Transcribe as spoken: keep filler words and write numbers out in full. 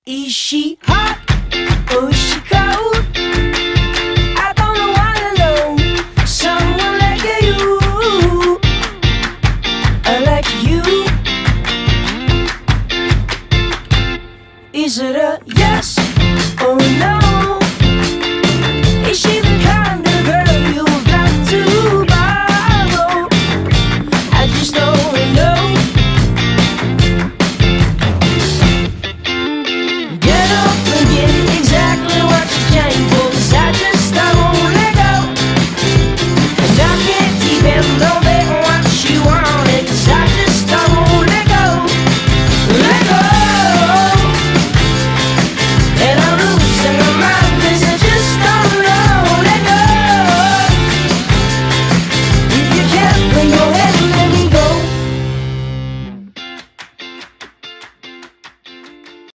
Is she hot or is she cold? I don't know why I know someone like you, I like you. Is it a yes or a no? Is she